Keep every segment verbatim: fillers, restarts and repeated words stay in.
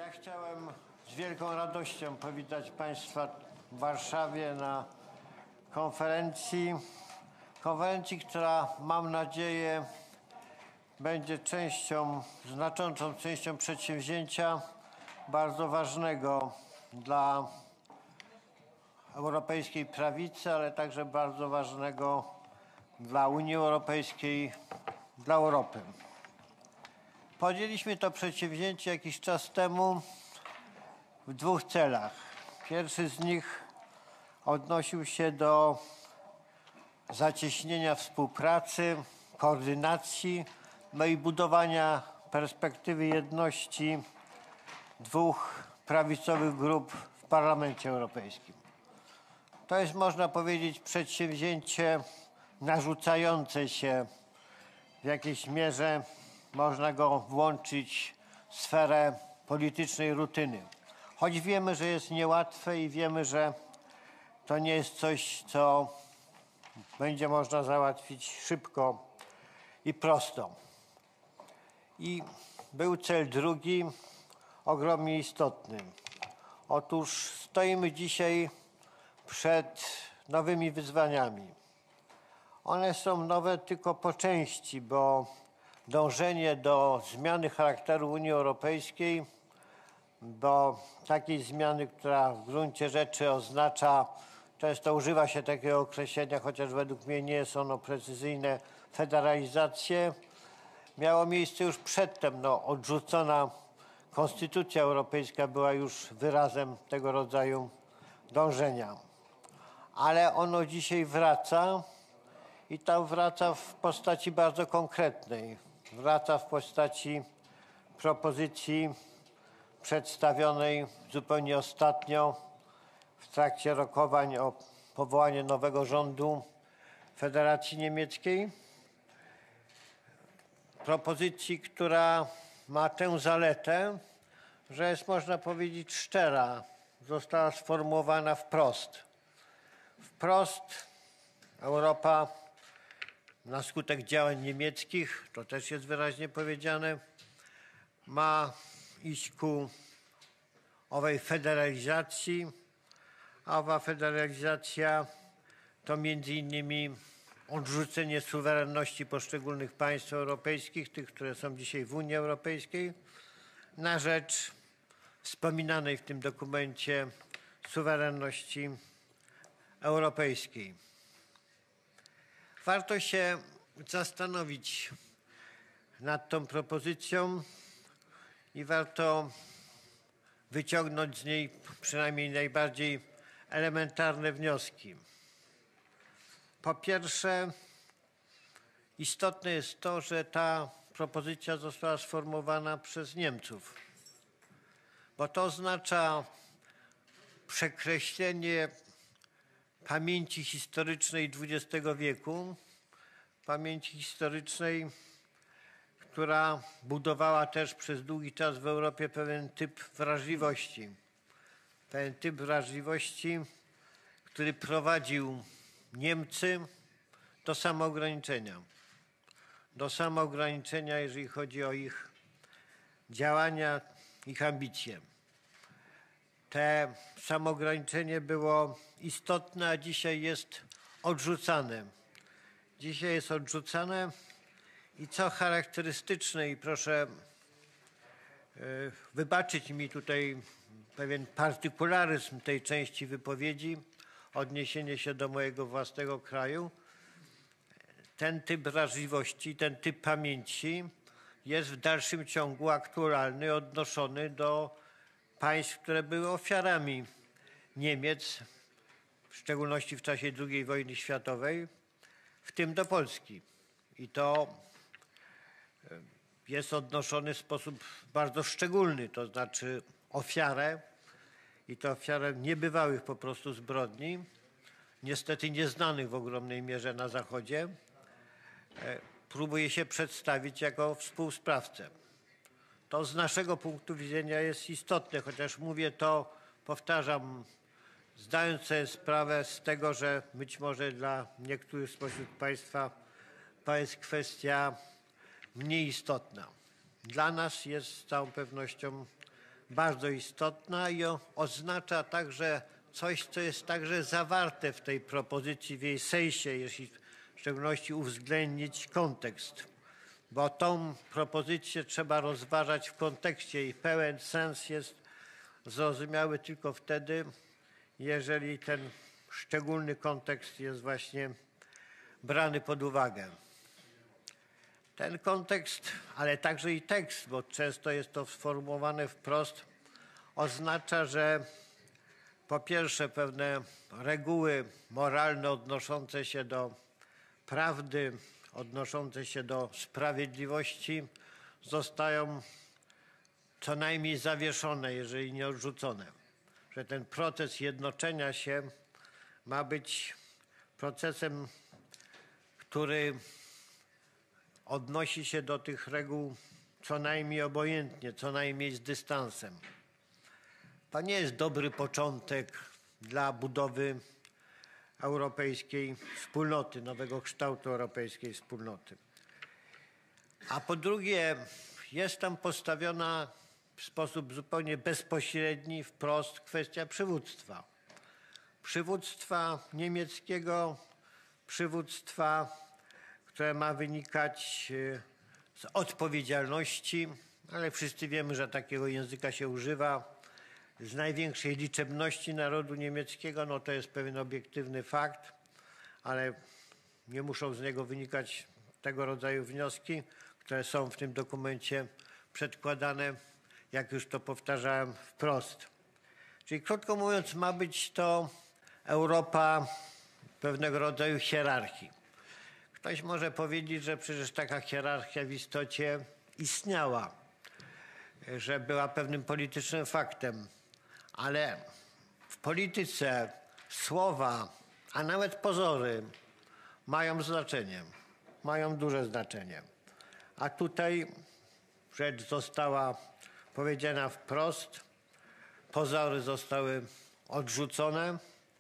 Ja chciałem z wielką radością powitać Państwa w Warszawie na konferencji, konferencji, która, mam nadzieję, będzie częścią, znaczącą częścią przedsięwzięcia bardzo ważnego dla europejskiej prawicy, ale także bardzo ważnego dla Unii Europejskiej, dla Europy. Podjęliśmy to przedsięwzięcie jakiś czas temu w dwóch celach. Pierwszy z nich odnosił się do zacieśnienia współpracy, koordynacji, no i budowania perspektywy jedności dwóch prawicowych grup w Parlamencie Europejskim. To jest, można powiedzieć, przedsięwzięcie narzucające się w jakiejś mierze, można go włączyć w sferę politycznej rutyny. Choć wiemy, że jest niełatwe i wiemy, że to nie jest coś, co będzie można załatwić szybko i prosto. I był cel drugi, ogromnie istotny. Otóż stoimy dzisiaj przed nowymi wyzwaniami. One są nowe tylko po części, bo dążenie do zmiany charakteru Unii Europejskiej, do takiej zmiany, która w gruncie rzeczy oznacza, często używa się takiego określenia, chociaż według mnie nie jest ono precyzyjne, federalizację, miało miejsce już przedtem. No, odrzucona Konstytucja Europejska była już wyrazem tego rodzaju dążenia. Ale ono dzisiaj wraca i to wraca w postaci bardzo konkretnej. Wraca w postaci propozycji przedstawionej zupełnie ostatnio w trakcie rokowań o powołanie nowego rządu Federacji Niemieckiej. Propozycji, która ma tę zaletę, że jest, można powiedzieć, szczera. Została sformułowana wprost. Wprost Europa na skutek działań niemieckich, to też jest wyraźnie powiedziane, ma iść ku owej federalizacji, a owa federalizacja to między innymi odrzucenie suwerenności poszczególnych państw europejskich, tych, które są dzisiaj w Unii Europejskiej, na rzecz wspominanej w tym dokumencie suwerenności europejskiej. Warto się zastanowić nad tą propozycją i warto wyciągnąć z niej przynajmniej najbardziej elementarne wnioski. Po pierwsze, istotne jest to, że ta propozycja została sformułowana przez Niemców, bo to oznacza przekreślenie pamięci historycznej dwudziestego wieku, pamięci historycznej, która budowała też przez długi czas w Europie pewien typ wrażliwości. Pewien typ wrażliwości, który prowadził Niemcy do samoograniczenia. Do samoograniczenia, jeżeli chodzi o ich działania, ich ambicje. Te samoograniczenie było istotne, a dzisiaj jest odrzucane. Dzisiaj jest odrzucane i co charakterystyczne, i proszę y, wybaczyć mi tutaj pewien partykularyzm tej części wypowiedzi, odniesienie się do mojego własnego kraju, ten typ wrażliwości, ten typ pamięci jest w dalszym ciągu aktualny, odnoszony do państw, które były ofiarami Niemiec, w szczególności w czasie drugiej wojny światowej, w tym do Polski. I to jest odnoszony w sposób bardzo szczególny, to znaczy ofiarę, i to ofiarę niebywałych po prostu zbrodni, niestety nieznanych w ogromnej mierze na Zachodzie, próbuje się przedstawić jako współsprawcę. To z naszego punktu widzenia jest istotne, chociaż mówię to, powtarzam, zdając sobie sprawę z tego, że być może dla niektórych spośród Państwa to jest kwestia mniej istotna. Dla nas jest z całą pewnością bardzo istotna i oznacza także coś, co jest także zawarte w tej propozycji, w jej sensie, jeśli w szczególności uwzględnić kontekst. Bo tą propozycję trzeba rozważać w kontekście i pełen sens jest zrozumiały tylko wtedy, jeżeli ten szczególny kontekst jest właśnie brany pod uwagę. Ten kontekst, ale także i tekst, bo często jest to sformułowane wprost, oznacza, że po pierwsze pewne reguły moralne odnoszące się do prawdy, odnoszące się do sprawiedliwości zostają co najmniej zawieszone, jeżeli nie odrzucone. Że ten proces jednoczenia się ma być procesem, który odnosi się do tych reguł co najmniej obojętnie, co najmniej z dystansem. To nie jest dobry początek dla budowy europejskiej wspólnoty, nowego kształtu europejskiej wspólnoty. A po drugie, jest tam postawiona w sposób zupełnie bezpośredni, wprost kwestia przywództwa. Przywództwa niemieckiego, przywództwa, które ma wynikać z odpowiedzialności, ale wszyscy wiemy, że takiego języka się używa, z największej liczebności narodu niemieckiego, no to jest pewien obiektywny fakt, ale nie muszą z niego wynikać tego rodzaju wnioski, które są w tym dokumencie przedkładane, jak już to powtarzałem, wprost. Czyli krótko mówiąc, ma być to Europa pewnego rodzaju hierarchii. Ktoś może powiedzieć, że przecież taka hierarchia w istocie istniała, że była pewnym politycznym faktem, ale w polityce słowa, a nawet pozory mają znaczenie, mają duże znaczenie. A tutaj rzecz została powiedziana wprost, pozory zostały odrzucone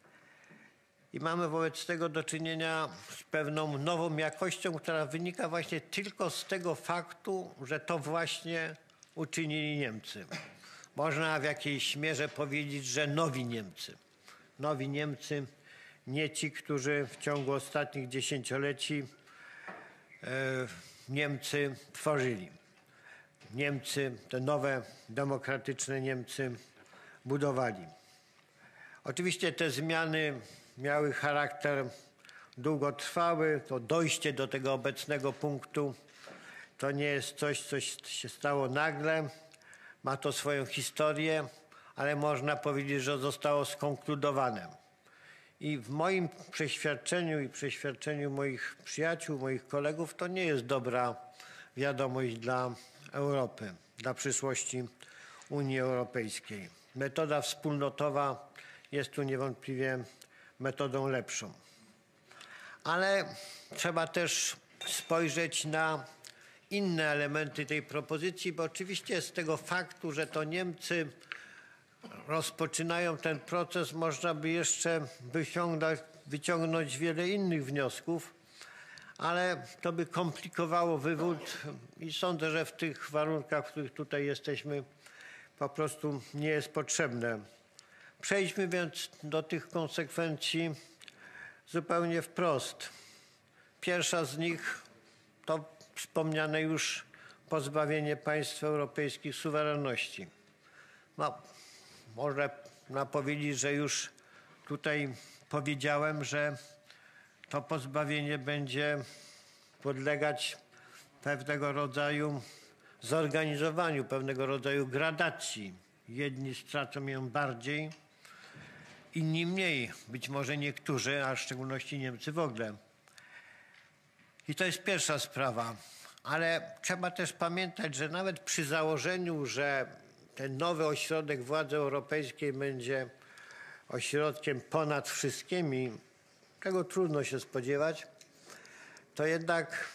i mamy wobec tego do czynienia z pewną nową jakością, która wynika właśnie tylko z tego faktu, że to właśnie uczynili Niemcy. Można w jakiejś mierze powiedzieć, że nowi Niemcy. Nowi Niemcy, nie ci, którzy w ciągu ostatnich dziesięcioleci e, Niemcy tworzyli. Niemcy, te nowe, demokratyczne Niemcy budowali. Oczywiście te zmiany miały charakter długotrwały. To dojście do tego obecnego punktu to nie jest coś, co się stało nagle. Ma to swoją historię, ale można powiedzieć, że zostało skonkludowane. I w moim przeświadczeniu i przeświadczeniu moich przyjaciół, moich kolegów, to nie jest dobra wiadomość dla Europy, dla przyszłości Unii Europejskiej. Metoda wspólnotowa jest tu niewątpliwie metodą lepszą. Ale trzeba też spojrzeć na inne elementy tej propozycji, bo oczywiście z tego faktu, że to Niemcy rozpoczynają ten proces, można by jeszcze wyciągnąć, wyciągnąć wiele innych wniosków, ale to by komplikowało wywód i sądzę, że w tych warunkach, w których tutaj jesteśmy, po prostu nie jest potrzebne. Przejdźmy więc do tych konsekwencji zupełnie wprost. Pierwsza z nich to wspomniane już pozbawienie państw europejskich suwerenności. No, można powiedzieć, że już tutaj powiedziałem, że to pozbawienie będzie podlegać pewnego rodzaju zorganizowaniu, pewnego rodzaju gradacji. Jedni stracą ją bardziej, inni mniej. Być może niektórzy, a w szczególności Niemcy w ogóle. I to jest pierwsza sprawa. Ale trzeba też pamiętać, że nawet przy założeniu, że ten nowy ośrodek władzy europejskiej będzie ośrodkiem ponad wszystkimi, czego trudno się spodziewać, to jednak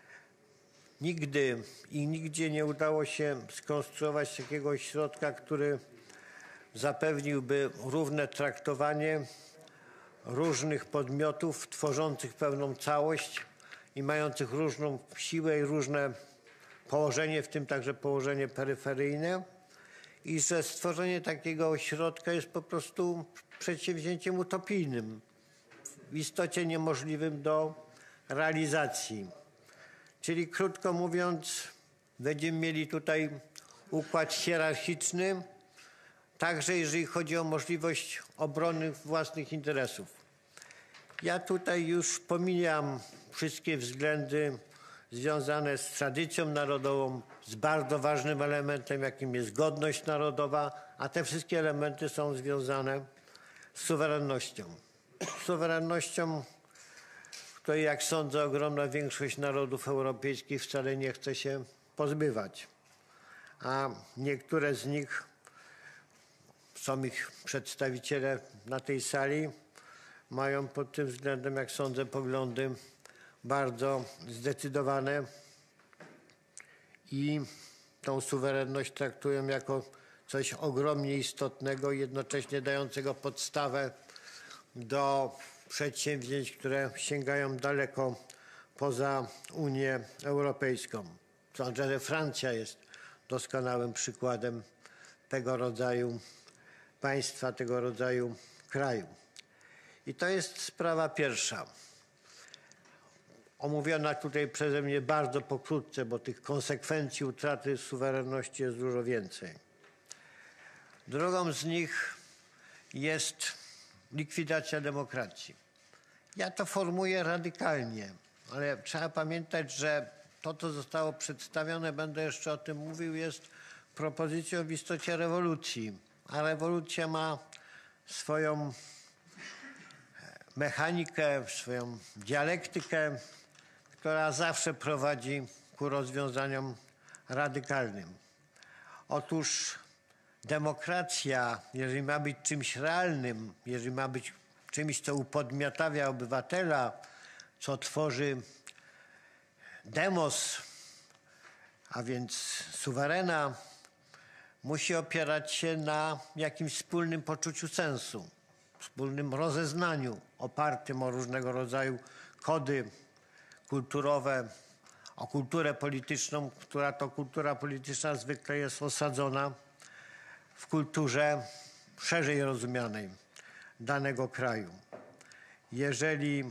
nigdy i nigdzie nie udało się skonstruować takiego ośrodka, który zapewniłby równe traktowanie różnych podmiotów tworzących pewną całość i mających różną siłę i różne położenie, w tym także położenie peryferyjne. i że stworzenie takiego ośrodka jest po prostu przedsięwzięciem utopijnym, w istocie niemożliwym do realizacji. Czyli krótko mówiąc, będziemy mieli tutaj układ hierarchiczny, także jeżeli chodzi o możliwość obrony własnych interesów. Ja tutaj już pomijam wszystkie względy związane z tradycją narodową, z bardzo ważnym elementem, jakim jest godność narodowa, a te wszystkie elementy są związane z suwerennością. Z suwerennością, której, jak sądzę, ogromna większość narodów europejskich wcale nie chce się pozbywać. A niektóre z nich, są ich przedstawiciele na tej sali, mają pod tym względem, jak sądzę, poglądy bardzo zdecydowane i tą suwerenność traktują jako coś ogromnie istotnego i jednocześnie dającego podstawę do przedsięwzięć, które sięgają daleko poza Unię Europejską. Sądzę, że Francja jest doskonałym przykładem tego rodzaju państwa, tego rodzaju kraju. I to jest sprawa pierwsza. Omówiona tutaj przeze mnie bardzo pokrótce, bo tych konsekwencji utraty suwerenności jest dużo więcej. Drugą z nich jest likwidacja demokracji. Ja to formułuję radykalnie, ale trzeba pamiętać, że to, co zostało przedstawione, będę jeszcze o tym mówił, jest propozycją w istocie rewolucji. A rewolucja ma swoją mechanikę, swoją dialektykę, która zawsze prowadzi ku rozwiązaniom radykalnym. Otóż demokracja, jeżeli ma być czymś realnym, jeżeli ma być czymś, co upodmiotawia obywatela, co tworzy demos, a więc suwerena, musi opierać się na jakimś wspólnym poczuciu sensu, wspólnym rozeznaniu opartym o różnego rodzaju kody kulturowe, o kulturę polityczną, która to kultura polityczna zwykle jest osadzona w kulturze szerzej rozumianej danego kraju. Jeżeli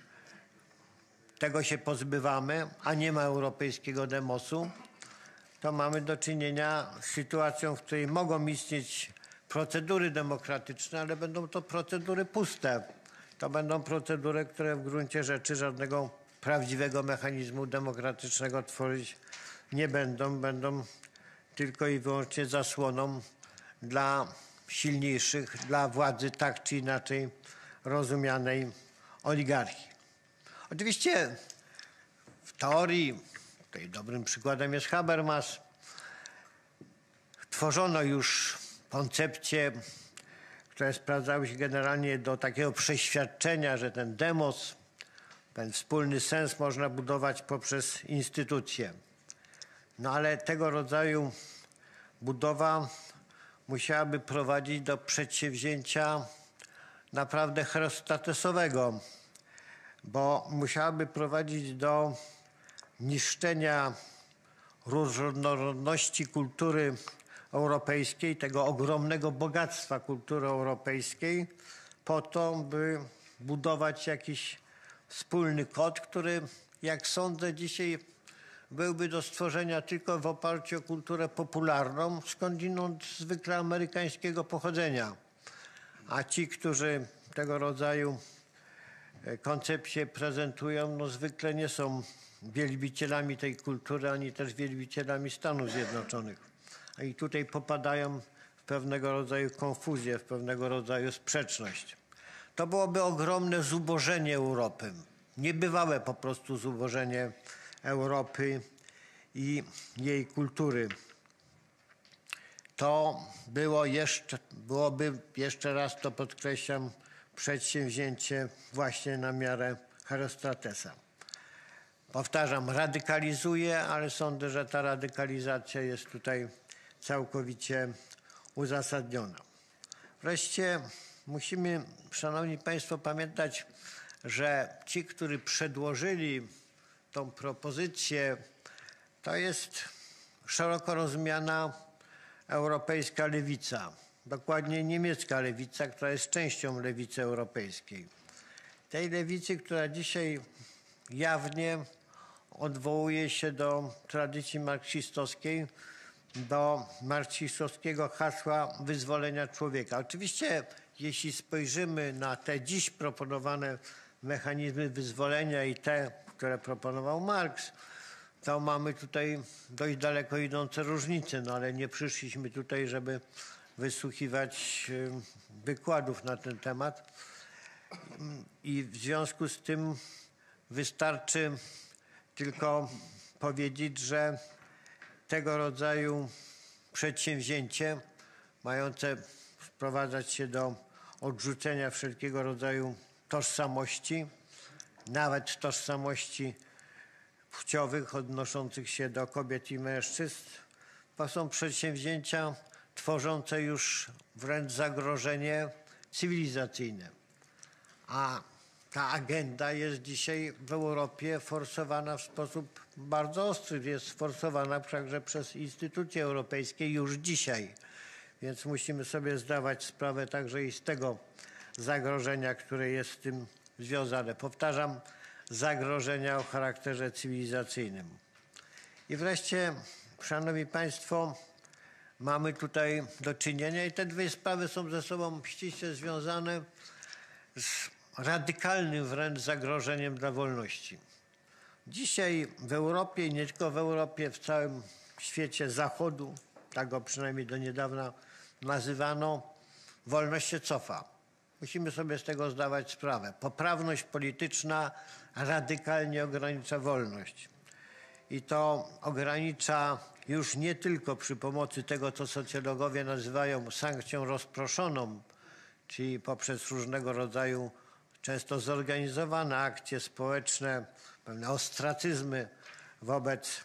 tego się pozbywamy, a nie ma europejskiego demosu, to mamy do czynienia z sytuacją, w której mogą istnieć procedury demokratyczne, ale będą to procedury puste. To będą procedury, które w gruncie rzeczy żadnego prawdziwego mechanizmu demokratycznego tworzyć nie będą. Będą tylko i wyłącznie zasłoną dla silniejszych, dla władzy tak czy inaczej rozumianej oligarchii. Oczywiście w teorii, tutaj dobrym przykładem jest Habermas, tworzono już koncepcje, które sprawdzały się generalnie do takiego przeświadczenia, że ten demos, ten wspólny sens można budować poprzez instytucje. No ale tego rodzaju budowa musiałaby prowadzić do przedsięwzięcia naprawdę herostatesowego, bo musiałaby prowadzić do niszczenia różnorodności kultury europejskiej, tego ogromnego bogactwa kultury europejskiej, po to, by budować jakiś wspólny kod, który, jak sądzę, dzisiaj byłby do stworzenia tylko w oparciu o kulturę popularną, skądinąd zwykle amerykańskiego pochodzenia. A ci, którzy tego rodzaju koncepcje prezentują, no zwykle nie są wielbicielami tej kultury, ani też wielbicielami Stanów Zjednoczonych. A i tutaj popadają w pewnego rodzaju konfuzję, w pewnego rodzaju sprzeczność. To byłoby ogromne zubożenie Europy. Niebywałe po prostu zubożenie Europy i jej kultury. To było jeszcze, byłoby, jeszcze raz to podkreślam, przedsięwzięcie właśnie na miarę Herostratesa. Powtarzam, radykalizuje, ale sądzę, że ta radykalizacja jest tutaj całkowicie uzasadniona. Wreszcie musimy, szanowni państwo, pamiętać, że ci, którzy przedłożyli tą propozycję, to jest szeroko rozumiana europejska lewica, dokładnie niemiecka lewica, która jest częścią lewicy europejskiej. Tej lewicy, która dzisiaj jawnie odwołuje się do tradycji marksistowskiej, do marksistowskiego hasła wyzwolenia człowieka. Oczywiście, jeśli spojrzymy na te dziś proponowane mechanizmy wyzwolenia i te, które proponował Marks, to mamy tutaj dość daleko idące różnice, no ale nie przyszliśmy tutaj, żeby wysłuchiwać wykładów na ten temat. I w związku z tym wystarczy tylko powiedzieć, że tego rodzaju przedsięwzięcie mające sprowadzać się do odrzucenia wszelkiego rodzaju tożsamości, nawet tożsamości płciowych odnoszących się do kobiet i mężczyzn, to są przedsięwzięcia tworzące już wręcz zagrożenie cywilizacyjne. A ta agenda jest dzisiaj w Europie forsowana w sposób bardzo ostry. Jest forsowana także przez instytucje europejskie już dzisiaj. Więc musimy sobie zdawać sprawę także i z tego zagrożenia, które jest z tym związane. Powtarzam, zagrożenia o charakterze cywilizacyjnym. I wreszcie, szanowni państwo, mamy tutaj do czynienia, i te dwie sprawy są ze sobą ściśle związane, z radykalnym wręcz zagrożeniem dla wolności. Dzisiaj w Europie i nie tylko w Europie, w całym świecie Zachodu, tak go przynajmniej do niedawna nazywano, wolność się cofa. Musimy sobie z tego zdawać sprawę. Poprawność polityczna radykalnie ogranicza wolność. I to ogranicza już nie tylko przy pomocy tego, co socjologowie nazywają sankcją rozproszoną, czyli poprzez różnego rodzaju często zorganizowane akcje społeczne, pewne ostracyzmy wobec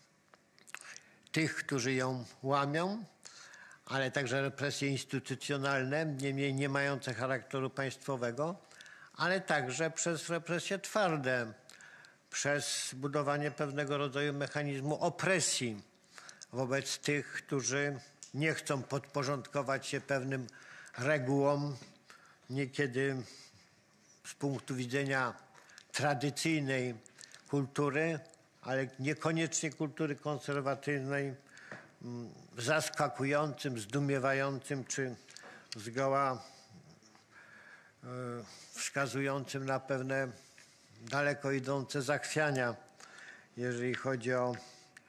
tych, którzy ją łamią, ale także represje instytucjonalne, niemniej nie mające charakteru państwowego, ale także przez represje twarde, przez budowanie pewnego rodzaju mechanizmu opresji wobec tych, którzy nie chcą podporządkować się pewnym regułom, niekiedy z punktu widzenia tradycyjnej kultury, ale niekoniecznie kultury konserwatywnej, zaskakującym, zdumiewającym czy zgoła wskazującym na pewne daleko idące zachwiania, jeżeli chodzi o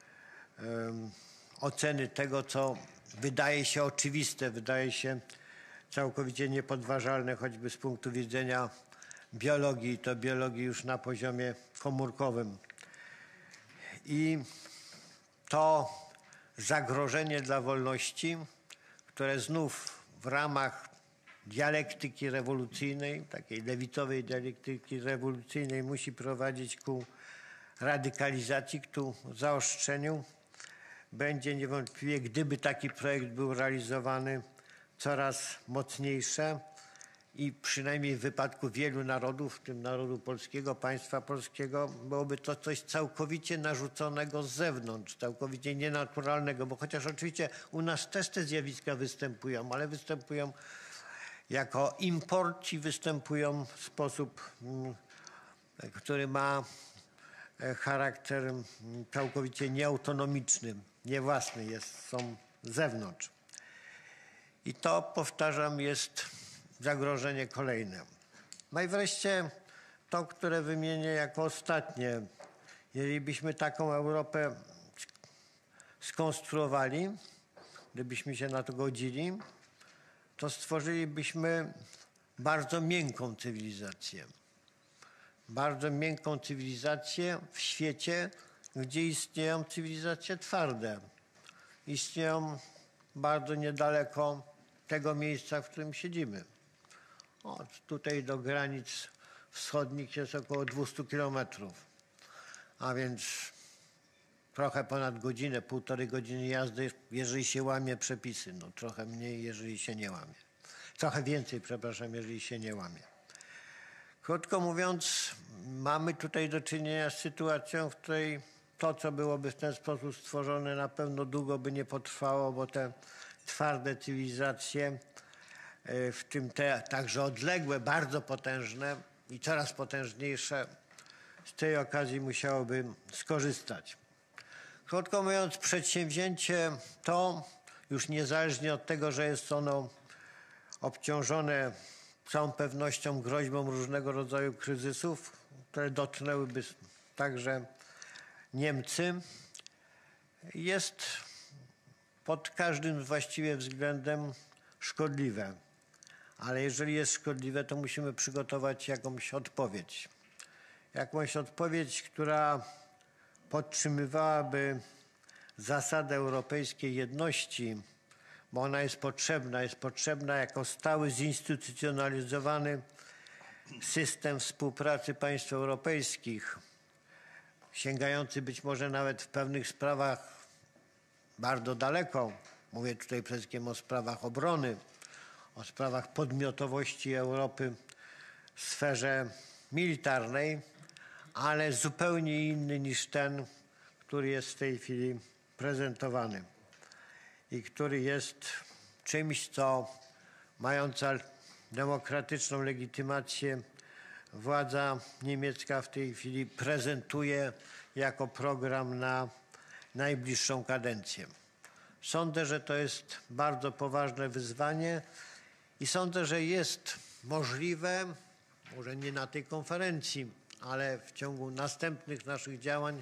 um, oceny tego, co wydaje się oczywiste, wydaje się całkowicie niepodważalne, choćby z punktu widzenia biologii, to biologii już na poziomie komórkowym. I to zagrożenie dla wolności, które znów w ramach dialektyki rewolucyjnej, takiej lewicowej dialektyki rewolucyjnej, musi prowadzić ku radykalizacji, ku zaostrzeniu, będzie niewątpliwie, gdyby taki projekt był realizowany, coraz mocniejsze i przynajmniej w wypadku wielu narodów, w tym narodu polskiego, państwa polskiego, byłoby to coś całkowicie narzuconego z zewnątrz, całkowicie nienaturalnego, bo chociaż oczywiście u nas też te zjawiska występują, ale występują jako import i występują w sposób, który ma charakter całkowicie nieautonomiczny, niewłasny, jest, są z zewnątrz. I to, powtarzam, jest zagrożenie kolejne. No i wreszcie to, które wymienię jako ostatnie. Jeżeli byśmy taką Europę skonstruowali, gdybyśmy się na to godzili, to stworzylibyśmy bardzo miękką cywilizację. Bardzo miękką cywilizację w świecie, gdzie istnieją cywilizacje twarde. Istnieją bardzo niedaleko tego miejsca, w którym siedzimy. Od tutaj do granic wschodnich jest około dwieście kilometrów, a więc trochę ponad godzinę, półtorej godziny jazdy, jeżeli się łamie przepisy. No trochę mniej, jeżeli się nie łamie. Trochę więcej, przepraszam, jeżeli się nie łamie. Krótko mówiąc, mamy tutaj do czynienia z sytuacją, w której to, co byłoby w ten sposób stworzone, na pewno długo by nie potrwało, bo te twarde cywilizacje, w tym te także odległe, bardzo potężne i coraz potężniejsze, z tej okazji musiałoby skorzystać. Krótko mówiąc, przedsięwzięcie to, już niezależnie od tego, że jest ono obciążone z całą pewnością groźbą różnego rodzaju kryzysów, które dotknęłyby także Niemcy, jest pod każdym właściwie względem szkodliwe. Ale jeżeli jest szkodliwe, to musimy przygotować jakąś odpowiedź. Jakąś odpowiedź, która podtrzymywałaby zasadę europejskiej jedności, bo ona jest potrzebna. Jest potrzebna jako stały, zinstytucjonalizowany system współpracy państw europejskich, sięgający być może nawet w pewnych sprawach bardzo daleko. Mówię tutaj przede wszystkim o sprawach obrony, o sprawach podmiotowości Europy w sferze militarnej, ale zupełnie inny niż ten, który jest w tej chwili prezentowany i który jest czymś, co mająca demokratyczną legitymację władza niemiecka w tej chwili prezentuje jako program na najbliższą kadencję. Sądzę, że to jest bardzo poważne wyzwanie i sądzę, że jest możliwe, może nie na tej konferencji, ale w ciągu następnych naszych działań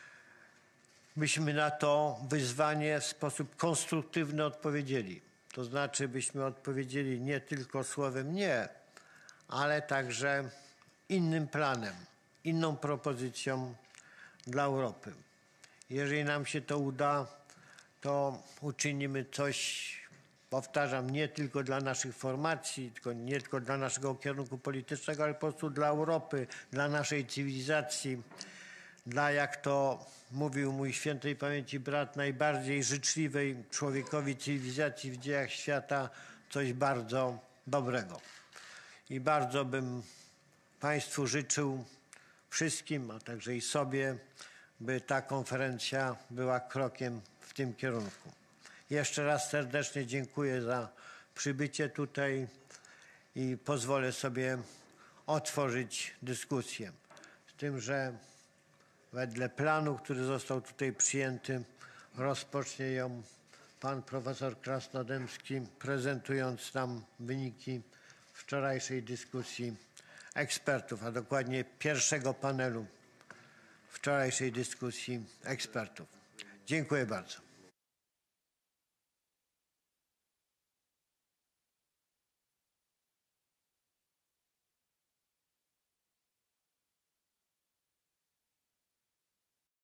byśmy na to wyzwanie w sposób konstruktywny odpowiedzieli. To znaczy, byśmy odpowiedzieli nie tylko słowem nie, ale także innym planem, inną propozycją dla Europy. Jeżeli nam się to uda, to uczynimy coś, powtarzam, nie tylko dla naszych formacji, tylko nie tylko dla naszego kierunku politycznego, ale po prostu dla Europy, dla naszej cywilizacji, dla, jak to mówił mój świętej pamięci brat, najbardziej życzliwej człowiekowi cywilizacji w dziejach świata, coś bardzo dobrego. I bardzo bym Państwu życzył, wszystkim, a także i sobie, by ta konferencja była krokiem w tym kierunku. Jeszcze raz serdecznie dziękuję za przybycie tutaj i pozwolę sobie otworzyć dyskusję. Z tym, że wedle planu, który został tutaj przyjęty, rozpocznie ją pan profesor Krasnodębski, prezentując nam wyniki wczorajszej dyskusji ekspertów, a dokładnie pierwszego panelu wczorajszej dyskusji ekspertów. Dziękuję bardzo.